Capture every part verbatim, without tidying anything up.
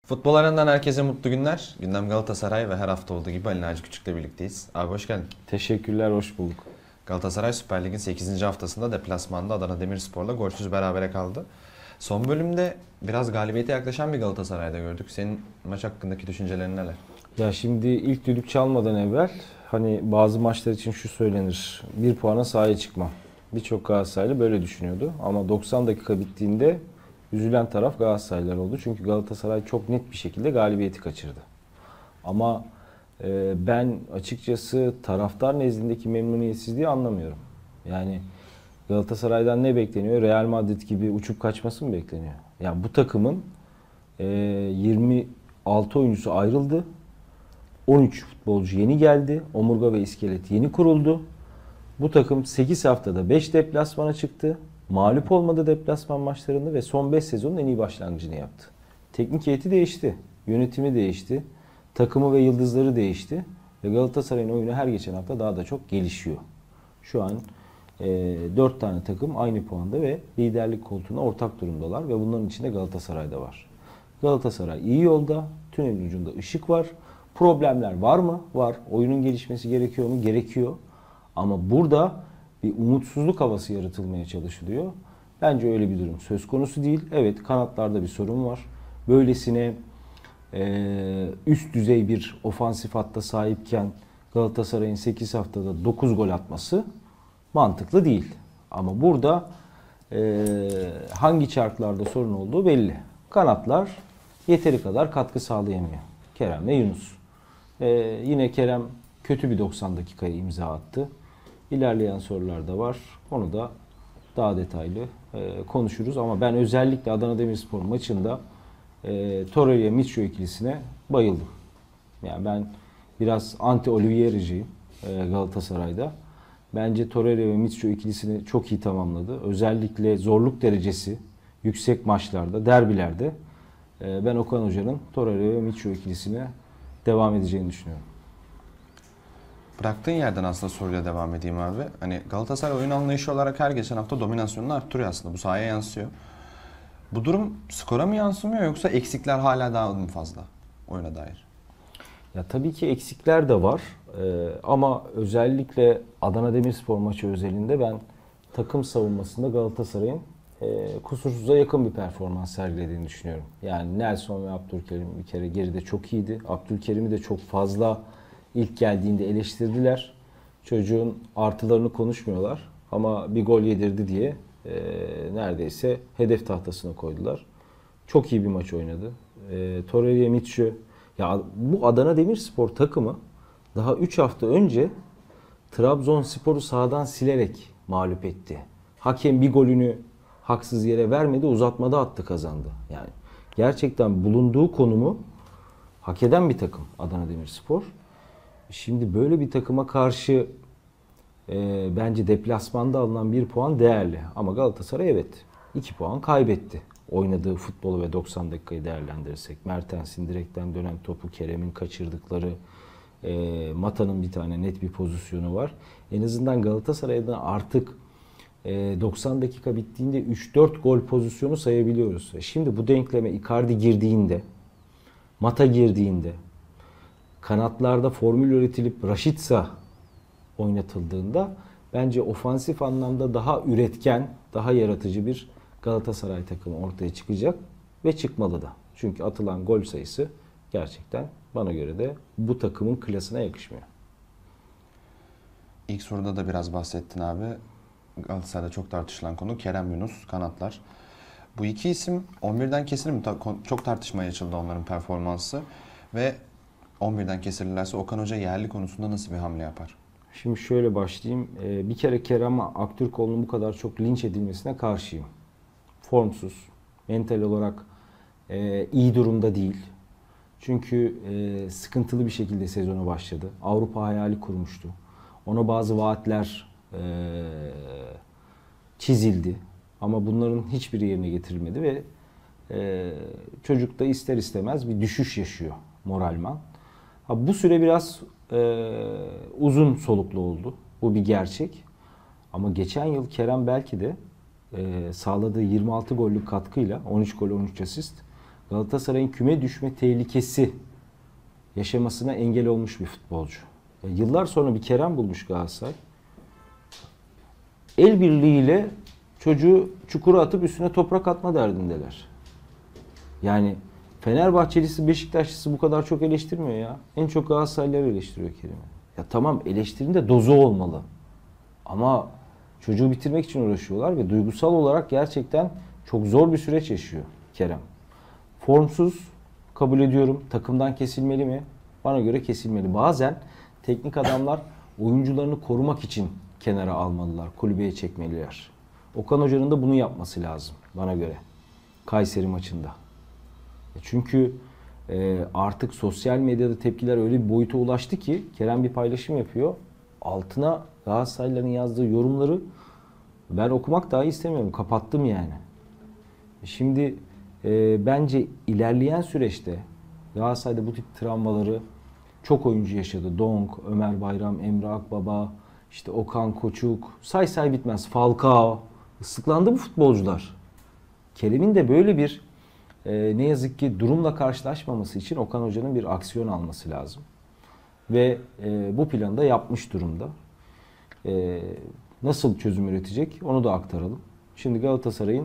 Futbol arenasından herkese mutlu günler. Gündem Galatasaray ve her hafta olduğu gibi Ali Naci Küçük'le birlikteyiz. Abi hoş geldin. Teşekkürler, hoş bulduk. Galatasaray Süper Lig'in sekizinci haftasında deplasmanda Adana Demirspor'la golsüz berabere kaldı. Son bölümde biraz galibiyete yaklaşan bir Galatasaray'da gördük. Senin maç hakkındaki düşüncelerin neler? Ya şimdi ilk düdük çalmadan evvel hani bazı maçlar için şu söylenir. Bir puana sahaya çıkmam. Birçok Galatasaraylı böyle düşünüyordu. Ama doksan dakika bittiğinde üzülen taraf Galatasaraylılar oldu. Çünkü Galatasaray çok net bir şekilde galibiyeti kaçırdı. Ama e, ben açıkçası taraftar nezdindeki memnuniyetsizliği anlamıyorum. Yani Galatasaray'dan ne bekleniyor? Real Madrid gibi uçup kaçması mı bekleniyor? Yani bu takımın e, yirmi altı oyuncusu ayrıldı. on üç futbolcu yeni geldi. Omurga ve iskelet yeni kuruldu. Bu takım sekiz haftada beş deplasmana çıktı. Mağlup olmadı deplasman maçlarında ve son beş sezonun en iyi başlangıcını yaptı. Teknik heyeti değişti. Yönetimi değişti. Takımı ve yıldızları değişti. Ve Galatasaray'ın oyunu her geçen hafta daha da çok gelişiyor. Şu an e, dört tane takım aynı puanda ve liderlik koltuğuna ortak durumdalar. Ve bunların içinde Galatasaray da var. Galatasaray iyi yolda. Tünelin ucunda ışık var. Problemler var mı? Var. Oyunun gelişmesi gerekiyor mu? Gerekiyor. Ama burada bir umutsuzluk havası yaratılmaya çalışılıyor. Bence öyle bir durum söz konusu değil. Evet, kanatlarda bir sorun var. Böylesine e, üst düzey bir ofansif hatta sahipken Galatasaray'ın sekiz haftada dokuz gol atması mantıklı değil. Ama burada e, hangi çarklarda sorun olduğu belli. Kanatlar yeteri kadar katkı sağlayamıyor. Kerem ve Yunus. E, yine Kerem kötü bir doksan dakikaya imza attı. İlerleyen sorular da var. Onu da daha detaylı e, konuşuruz. Ama ben özellikle Adana Demirspor maçında e, Torreira Mitchell ikilisine bayıldım. Yani ben biraz anti Oliveira'cıyım e, Galatasaray'da. Bence Torreira ve Mitchell ikilisini çok iyi tamamladı. Özellikle zorluk derecesi yüksek maçlarda, derbilerde e, ben Okan Hoca'nın Torreira ve Mitchell ikilisine devam edeceğini düşünüyorum. Bıraktığın yerden aslında soruyla devam edeyim abi. Hani Galatasaray oyun anlayışı olarak her geçen hafta dominasyonunu arttırıyor aslında. Bu sahaya yansıyor. Bu durum skora mı yansımıyor yoksa eksikler hala daha mı fazla oyuna dair? Ya tabii ki eksikler de var. Ee, ama özellikle Adana Demirspor maçı özelinde ben takım savunmasında Galatasaray'ın e, kusursuza yakın bir performans sergilediğini düşünüyorum. Yani Nelson ve Abdülkerim bir kere geride çok iyiydi. Abdülkerim'i de çok fazla ilk geldiğinde eleştirdiler. Çocuğun artılarını konuşmuyorlar ama bir gol yedirdi diye e, neredeyse hedef tahtasına koydular. Çok iyi bir maç oynadı. E, Torreira Mitchell, ya bu Adana Demirspor takımı daha üç hafta önce Trabzonspor'u sahadan silerek mağlup etti. Hakem bir golünü haksız yere vermedi, uzatmada attı, kazandı. Yani gerçekten bulunduğu konumu hak eden bir takım Adana Demirspor. Şimdi böyle bir takıma karşı e, bence deplasmanda alınan bir puan değerli. Ama Galatasaray evet iki puan kaybetti. Oynadığı futbolu ve doksan dakikayı değerlendirirsek. Mertens'in direkten dönen topu, Kerem'in kaçırdıkları, e, Mata'nın bir tane net bir pozisyonu var. En azından Galatasaray'dan artık e, doksan dakika bittiğinde üç dört gol pozisyonu sayabiliyoruz. Şimdi bu denkleme Icardi girdiğinde, Mata girdiğinde, kanatlarda formül üretilip Rashica oynatıldığında bence ofansif anlamda daha üretken, daha yaratıcı bir Galatasaray takımı ortaya çıkacak ve çıkmalı da. Çünkü atılan gol sayısı gerçekten bana göre de bu takımın klasına yakışmıyor. İlk soruda da biraz bahsettin abi. Galatasaray'da çok tartışılan konu Kerem, Yunus, kanatlar. Bu iki isim on birden kesilir mi? Çok tartışmaya açıldı onların performansı. Ve on birden kesilirlerse Okan Hoca yerli konusunda nasıl bir hamle yapar? Şimdi şöyle başlayayım. Bir kere Kerem Aktürkoğlu'nun bu kadar çok linç edilmesine karşıyım. Formsuz, mental olarak iyi durumda değil. Çünkü sıkıntılı bir şekilde sezona başladı. Avrupa hayali kurmuştu. Ona bazı vaatler çizildi. Ama bunların hiçbiri yerine getirilmedi ve çocuk da ister istemez bir düşüş yaşıyor moralman. Ha, bu süre biraz e, uzun soluklu oldu. Bu bir gerçek. Ama geçen yıl Kerem belki de e, sağladığı yirmi altı gollük katkıyla on üç gol on üç asist Galatasaray'ın küme düşme tehlikesi yaşamasına engel olmuş bir futbolcu. Ya yıllar sonra bir Kerem bulmuş Galatasaray. El birliğiyle çocuğu çukura atıp üstüne toprak atma derdindeler. Yani Fenerbahçelisi, Beşiktaşlısı bu kadar çok eleştirmiyor ya. En çok Galatasaraylılar eleştiriyor Kerem'i. Ya tamam, eleştirinin de dozu olmalı. Ama çocuğu bitirmek için uğraşıyorlar ve duygusal olarak gerçekten çok zor bir süreç yaşıyor Kerem. Formsuz, kabul ediyorum. Takımdan kesilmeli mi? Bana göre kesilmeli. Bazen teknik adamlar oyuncularını korumak için kenara almalılar, kulübeye çekmeliler. Okan Hoca'nın da bunu yapması lazım bana göre. Kayseri maçında. Çünkü artık sosyal medyada tepkiler öyle bir boyuta ulaştı ki Kerem bir paylaşım yapıyor. Altına Galatasaraylıların yazdığı yorumları ben okumak dahi istemiyorum. Kapattım yani. Şimdi e, bence ilerleyen süreçte Galatasaray'da bu tip travmaları çok oyuncu yaşadı. Donk, Ömer Bayram, Emre Akbaba, işte Okan Koçuk, say say bitmez. Falcao. Islıklandı bu futbolcular. Kerem'in de böyle bir e, ne yazık ki durumla karşılaşmaması için Okan Hoca'nın bir aksiyon alması lazım. Ve e, bu planı da yapmış durumda. E, nasıl çözüm üretecek onu da aktaralım. Şimdi Galatasaray'ın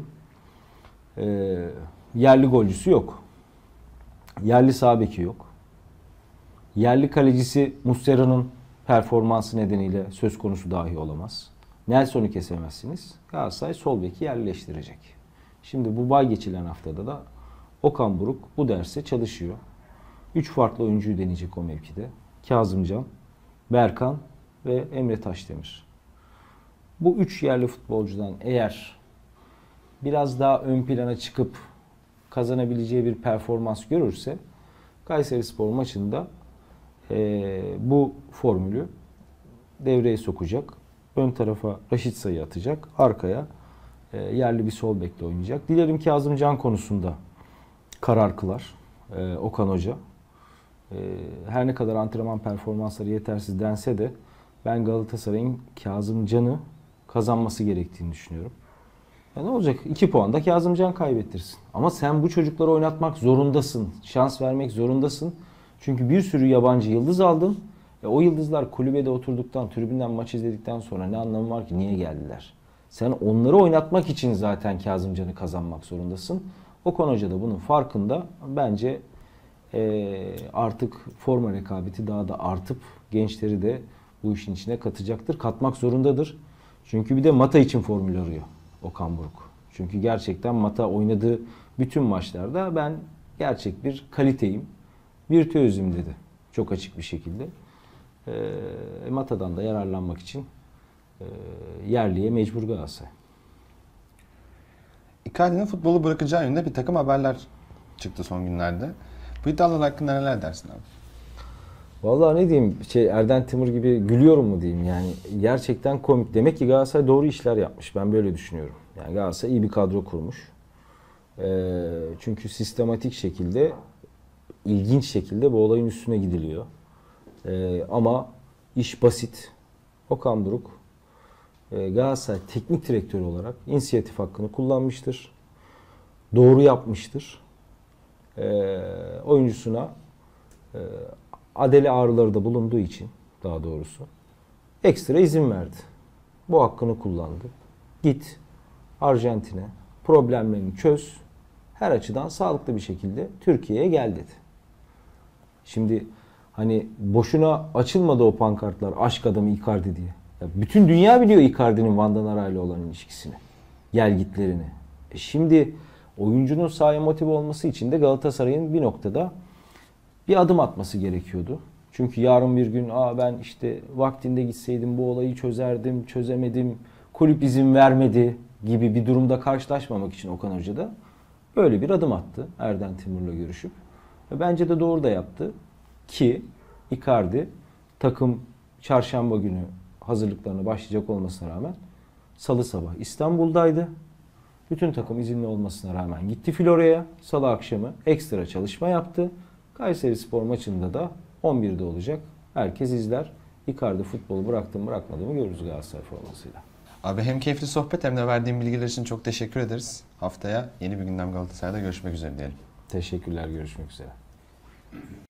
e, yerli golcüsü yok. Yerli sağ beki yok. Yerli kalecisi Muslera'nın performansı nedeniyle söz konusu dahi olamaz. Nelson'u kesemezsiniz. Galatasaray sol beki yerleştirecek. Şimdi bu bay geçilen haftada da Okan Buruk bu derse çalışıyor. Üç farklı oyuncuyu deneyecek o mevkide. Kazımcan, Berkan ve Emre Taşdemir. Bu üç yerli futbolcudan eğer biraz daha ön plana çıkıp kazanabileceği bir performans görürse Kayserispor maçında e, bu formülü devreye sokacak. Ön tarafa Raşit Say'ı atacak. Arkaya e, yerli bir sol bekle oynayacak. Dilerim Kazımcan konusunda karar kılar e, Okan Hoca. E, her ne kadar antrenman performansları yetersiz dense de ben Galatasaray'ın Kazımcan'ı kazanması gerektiğini düşünüyorum. Ya ne olacak? iki puan da Kazımcan kaybettirsin. Ama sen bu çocukları oynatmak zorundasın. Şans vermek zorundasın. Çünkü bir sürü yabancı yıldız aldın. E o yıldızlar kulübede oturduktan, tribünden maç izledikten sonra ne anlamı var ki? Niye geldiler? Sen onları oynatmak için zaten Kazımcan'ı kazanmak zorundasın. Okan Hoca da bunun farkında. Bence e, artık forma rekabeti daha da artıp gençleri de bu işin içine katacaktır. Katmak zorundadır. Çünkü bir de Mata için formül arıyor Okan Buruk. Çünkü gerçekten Mata oynadığı bütün maçlarda ben gerçek bir kaliteyim, virtüözüm dedi. Çok açık bir şekilde. E, Mata'dan da yararlanmak için e, yerliye mecbur Galatasaray. Icardi'nin futbolu bırakacağı yönünde bir takım haberler çıktı son günlerde. Bu iddialar hakkında neler dersin abi? Vallahi ne diyeyim, şey Erden Timur gibi gülüyorum mu diyeyim yani, gerçekten komik. Demek ki Galatasaray doğru işler yapmış, ben böyle düşünüyorum. Yani Galatasaray iyi bir kadro kurmuş. Ee, çünkü sistematik şekilde, ilginç şekilde bu olayın üstüne gidiliyor. Ee, ama iş basit. Okan Buruk e, Galatasaray teknik direktörü olarak inisiyatif hakkını kullanmıştır. Doğru yapmıştır. Ee, oyuncusuna e, adele ağrıları da bulunduğu için, daha doğrusu ekstra izin verdi. Bu hakkını kullandı. Git Arjantin'e, problemlerini çöz, her açıdan sağlıklı bir şekilde Türkiye'ye gel dedi. Şimdi hani boşuna açılmadı o pankartlar, aşk adamı Icardi diye. Ya bütün dünya biliyor Icardi'nin Van Danara ile olan ilişkisini, gel gitlerini. E şimdi oyuncunun sahaya motive olması için de Galatasaray'ın bir noktada bir adım atması gerekiyordu. Çünkü yarın bir gün Aa ben işte vaktinde gitseydim bu olayı çözerdim, çözemedim, kulüp izin vermedi gibi bir durumda karşılaşmamak için Okan Hoca da böyle bir adım attı Erden Timur'la görüşüp. Ve bence de doğru da yaptı ki Icardi takım çarşamba günü hazırlıklarına başlayacak olmasına rağmen salı sabah İstanbul'daydı. Bütün takım izinli olmasına rağmen gitti Florya'ya. Salı akşamı ekstra çalışma yaptı. Kayserispor maçında da on birde olacak. Herkes izler. Icardi futbolu bıraktı mı bırakmadı mı görürüz Galatasaray formasıyla. Abi hem keyifli sohbet hem de verdiğin bilgiler için çok teşekkür ederiz. Haftaya yeni bir gündem Galatasaray'da görüşmek üzere diyelim. Teşekkürler. Görüşmek üzere.